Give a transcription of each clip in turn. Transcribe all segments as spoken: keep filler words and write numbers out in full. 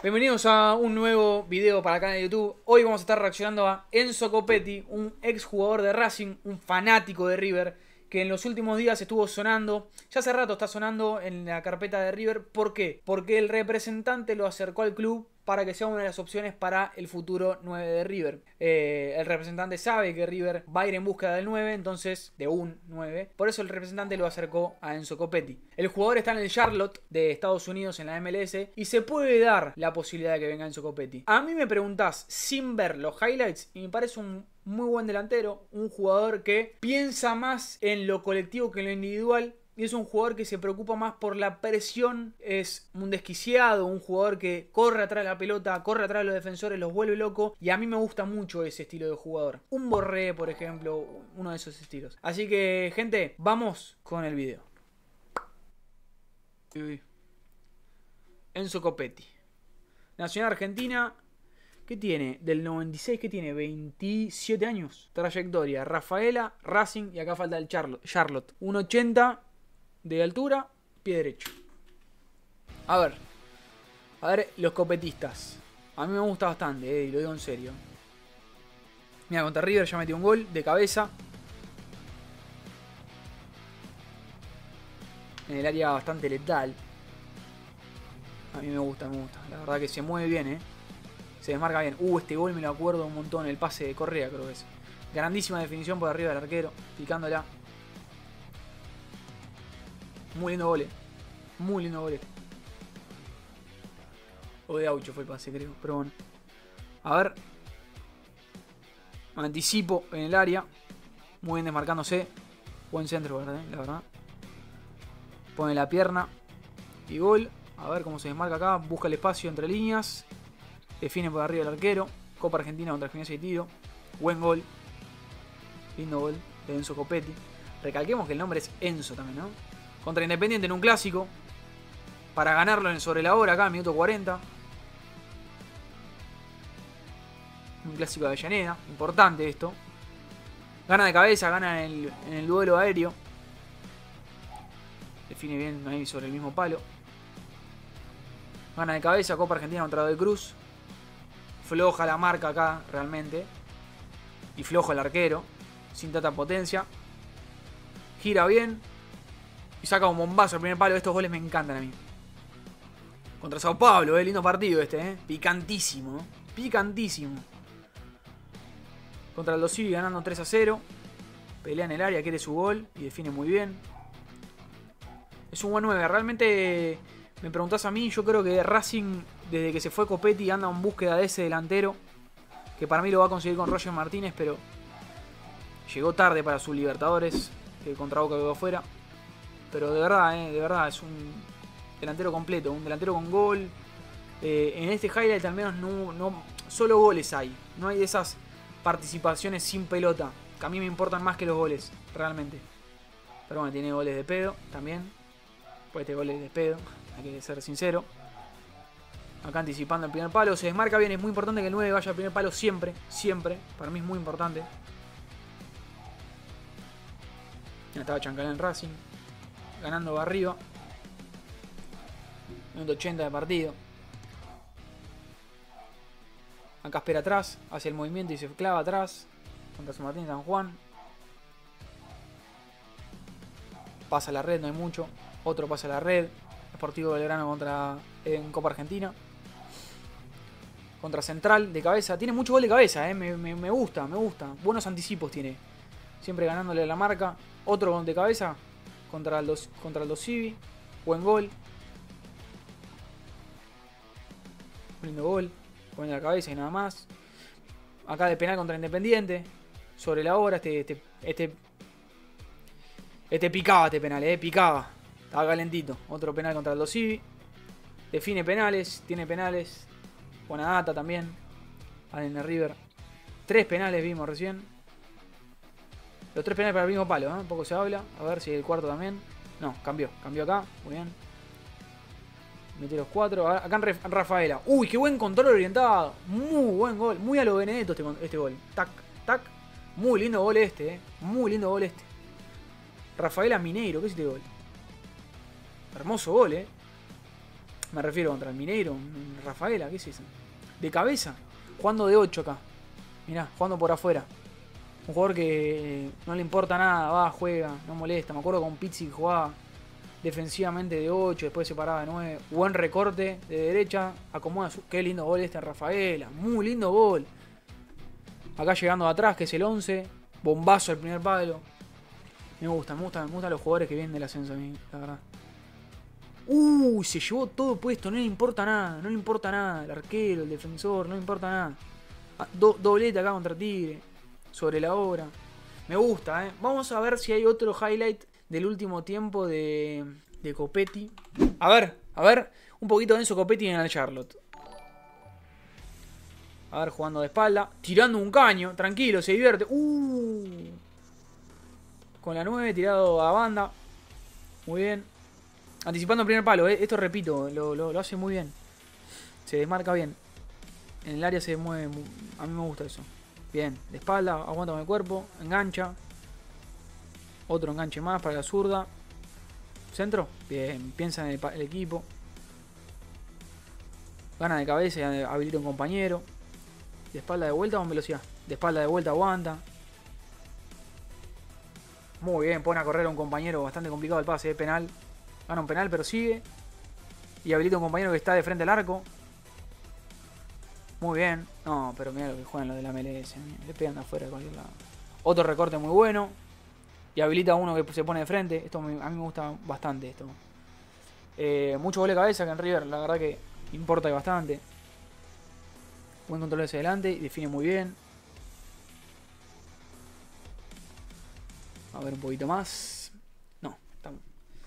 Bienvenidos a un nuevo video para el canal de YouTube. Hoy vamos a estar reaccionando a Enzo Copetti, un ex jugador de Racing, un fanático de River, que en los últimos días estuvo sonando, ya hace rato está sonando en la carpeta de River. ¿Por qué? Porque el representante lo acercó al club para que sea una de las opciones para el futuro nueve de River. Eh, el representante sabe que River va a ir en búsqueda del nueve, entonces de un nueve. Por eso el representante lo acercó a Enzo Copetti. El jugador está en el Charlotte de Estados Unidos, en la M L S, y se puede dar la posibilidad de que venga Enzo Copetti. A mí me preguntás sin ver los highlights y me parece un muy buen delantero, un jugador que piensa más en lo colectivo que en lo individual. Y es un jugador que se preocupa más por la presión, es un desquiciado, un jugador que corre atrás de la pelota, corre atrás de los defensores, los vuelve loco. Y a mí me gusta mucho ese estilo de jugador. Un Borré, por ejemplo, uno de esos estilos. Así que, gente, vamos con el video. Enzo Copetti. Nacional Argentina. ¿Qué tiene? Del noventa y seis, ¿qué tiene? veintisiete años. Trayectoria. Rafaela, Racing y acá falta el Charlotte. uno ochenta. De altura, pie derecho. A ver. A ver, los copetistas. A mí me gusta bastante, eh, y lo digo en serio. Mira, contra River ya metió un gol de cabeza. En el área bastante letal. A mí me gusta, me gusta. La verdad que se mueve bien, eh. Se desmarca bien. Uh, este gol me lo acuerdo un montón. El pase de Correa, creo que es. Grandísima definición por arriba del arquero. Picándola. Muy lindo gol. Muy lindo gol. O de Aucho fue el pase, creo. Pero bueno. A ver. Anticipo en el área. Muy bien desmarcándose. Buen centro, ¿verdad? La verdad. Pone la pierna. Y gol. A ver cómo se desmarca acá. Busca el espacio entre líneas. Define por arriba el arquero. Copa Argentina contra Gimnasia y Tiro. Buen gol. Lindo gol de Enzo Copetti. Recalquemos que el nombre es Enzo también, ¿no? Contra Independiente en un clásico. Para ganarlo en sobre la hora acá, minuto cuarenta. Un clásico de Avellaneda. Importante esto. Gana de cabeza, gana en el, en el duelo aéreo. Define bien ahí sobre el mismo palo. Gana de cabeza, Copa Argentina contra de Cruz. Floja la marca acá, realmente. Y flojo el arquero. Sin tanta potencia. Gira bien. Y saca un bombazo al primer palo. Estos goles me encantan a mí. Contra Sao Paulo, eh. Lindo partido este, eh. Picantísimo. ¿eh? Picantísimo. Contra el Aldo Civi ganando tres a cero. Pelea en el área, quiere su gol. Y define muy bien. Es un buen nueve. Realmente me preguntás a mí. Yo creo que Racing, desde que se fue Copetti, anda en búsqueda de ese delantero. Que para mí lo va a conseguir con Roger Martínez. Pero llegó tarde para su Libertadores. Que contra Boca quedó afuera. Pero de verdad, eh, de verdad, es un delantero completo, un delantero con gol. Eh, en este highlight al menos no, no, solo goles hay. No hay de esas participaciones sin pelota, que a mí me importan más que los goles, realmente. Pero bueno, tiene goles de pedo también. Pues este gol es de pedo, hay que ser sincero. Acá anticipando el primer palo, se desmarca bien, es muy importante que el nueve vaya al primer palo siempre, siempre. Para mí es muy importante. Ya estaba Chancalán en Racing. Ganando arriba. Minuto ochenta de partido. Acá espera atrás. Hace el movimiento y se clava atrás. Contra San Martín y San Juan. Pasa la red, no hay mucho. Otro pasa la red. Sportivo Belgrano contra en Copa Argentina. Contra Central de cabeza. Tiene mucho gol de cabeza, eh. me, me, me gusta, me gusta. Buenos anticipos tiene. Siempre ganándole a la marca. Otro gol de cabeza. Contra el dos, contra el Aldo Civi. Buen gol. Lindo gol. Pone la cabeza y nada más. Acá de penal contra Independiente. Sobre la hora. Este, este, este, este picaba este penal, eh. Picaba. Estaba calentito. Otro penal contra el Aldo Civi. Define penales. Tiene penales. Buena data también. En el River. Tres penales vimos recién. Los tres penales para el mismo palo, ¿eh? Un poco se habla. A ver si el cuarto también. No, cambió. Cambió acá. Muy bien. Metió los cuatro. Acá en Rafaela. Uy, qué buen control orientado. Muy buen gol. Muy a lo Benedetto este, este gol. Tac, tac. Muy lindo gol este, ¿eh? Muy lindo gol este. Rafaela Mineiro. ¿Qué es este gol? Hermoso gol, ¿eh? Me refiero contra el Mineiro, Rafaela, ¿qué es eso? De cabeza, jugando de ocho acá. Mirá, jugando por afuera. Un jugador que no le importa nada, va, juega, no molesta. Me acuerdo con Pizzi que jugaba defensivamente de ocho, después se paraba de nueve. Buen recorte de derecha, acomoda su... Qué lindo gol este Rafaela, muy lindo gol. Acá llegando de atrás, que es el once. Bombazo al primer palo. Me gusta, me gusta, me gustan los jugadores que vienen del ascenso a mí, la verdad. Uy, se llevó todo puesto, no le importa nada, no le importa nada. El arquero, el defensor, no le importa nada. Do, doblete acá contra Tigre. Sobre la hora. Me gusta, eh. Vamos a ver si hay otro highlight del último tiempo de, de Copetti. A ver, a ver. Un poquito de Enzo Copetti en el Charlotte. A ver, jugando de espalda. Tirando un caño. Tranquilo, se divierte. Uh. Con la nueve, tirado a banda. Muy bien. Anticipando el primer palo, eh. Esto repito, lo, lo, lo hace muy bien. Se desmarca bien. En el área se mueve. Muy... A mí me gusta eso. Bien, de espalda, aguanta con el cuerpo, engancha. Otro enganche más para la zurda. Centro, bien, piensa en el, el equipo. Gana de cabeza y habilita un compañero. De espalda de vuelta con velocidad. De espalda de vuelta aguanta. Muy bien, pone a correr a un compañero, bastante complicado el pase, es penal. Gana un penal pero sigue. Y habilita un compañero que está de frente al arco. Muy bien. No, pero mira lo que juegan los de la M L S. Le pegan de afuera de cualquier lado. Otro recorte muy bueno. Y habilita a uno que se pone de frente. Esto me, a mí me gusta bastante esto. Eh, mucho gol de cabeza que en River. La verdad que importa bastante. Buen control hacia adelante. Y define muy bien. A ver un poquito más. No, estamos.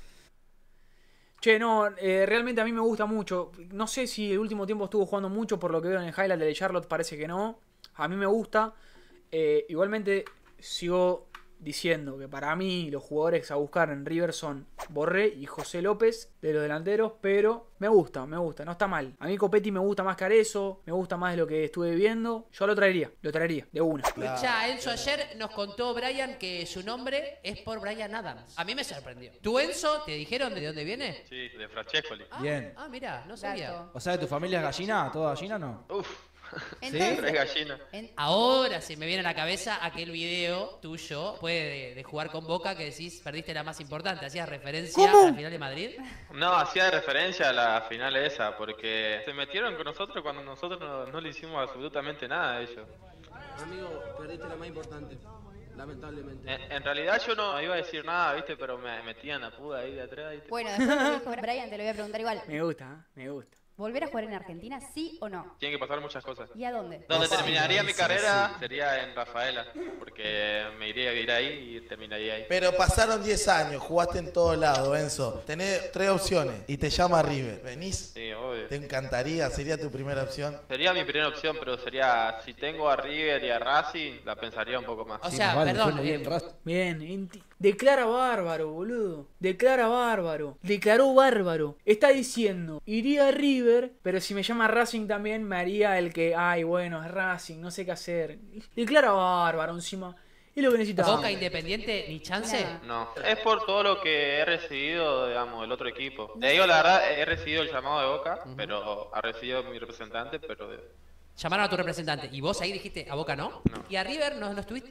Che, no, eh, realmente a mí me gusta mucho. No sé si el último tiempo estuvo jugando mucho, por lo que veo en el highlight de Charlotte parece que no. A mí me gusta. Eh, igualmente sigo diciendo que para mí los jugadores a buscar en River son Borré y José López de los delanteros, pero me gusta, me gusta, no está mal. A mí Copetti me gusta más que Arezzo, me gusta más de lo que estuve viendo. Yo lo traería, lo traería, de una. Claro. Ya, Enzo, ayer nos contó Brian que su nombre es por Brian Adams. A mí me sorprendió. ¿Tú, Enzo, te dijeron de dónde viene? Sí, de Francescoli. Ah, Bien. Ah, mira, no sabía. O sea, ¿tu familia es gallina? ¿Toda gallina no? Uf. Entonces, Siempre es gallina. En... Ahora se me viene a la cabeza aquel video tuyo, puede de, de jugar con Boca, que decís perdiste la más importante. ¿Hacías referencia ¿Cómo? a la final de Madrid? No, hacía referencia a la final esa, porque se metieron con nosotros cuando nosotros no, no le hicimos absolutamente nada a ellos. Amigo, perdiste la más importante, lamentablemente. En, en realidad yo no iba a decir nada, ¿viste? Pero me metían a puda ahí de atrás. ¿Viste? Bueno, después lo dijo Brian, te lo voy a preguntar igual. Me gusta, ¿eh? Me gusta. ¿Volver a jugar en Argentina, sí o no? Tienen que pasar muchas cosas. ¿Y a dónde? Donde terminaría mi carrera sería en Rafaela, porque me iría a vivir ahí y terminaría ahí. Pero pasaron diez años, jugaste en todos lados, Enzo. Tenés tres opciones y te llama River. ¿Venís? Sí, obvio. ¿Te encantaría? ¿Sería tu primera opción? Sería mi primera opción, pero sería, si tengo a River y a Racing, la pensaría un poco más. O Sí, sea, más vale, perdón, fue muy bien, eh, Rast- Bien, enti- declara bárbaro, boludo. Declara bárbaro. Declaró bárbaro. Está diciendo, iría a River, pero si me llama Racing también me haría el que, ay, bueno, es Racing, no sé qué hacer. Declara bárbaro encima. Es lo que necesitaba. Boca Independiente, ni chance. No, es por todo lo que he recibido, digamos, del otro equipo. Te digo la verdad, he recibido el llamado de Boca, pero ha recibido mi representante, pero... de- Llamaron a tu representante y vos ahí dijiste a Boca no. No. ¿Y a River no, no estuviste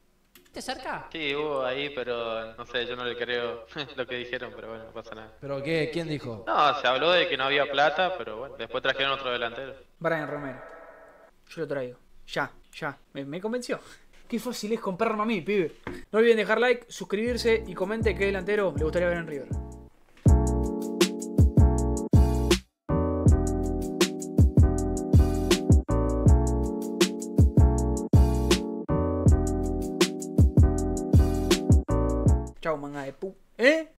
cerca? Sí, hubo ahí, pero no sé, yo no le creo lo que dijeron, pero bueno, no pasa nada. ¿Pero qué? ¿Quién dijo? No, se habló de que no había plata, pero bueno, después trajeron otro delantero. Brian Romero. Yo lo traigo. Ya, ya. Me, me convenció. Qué fácil es comprarme a mí, pibe. No olviden dejar like, suscribirse y comente qué delantero le gustaría ver en River. Chau, manga de pu. ¿Eh?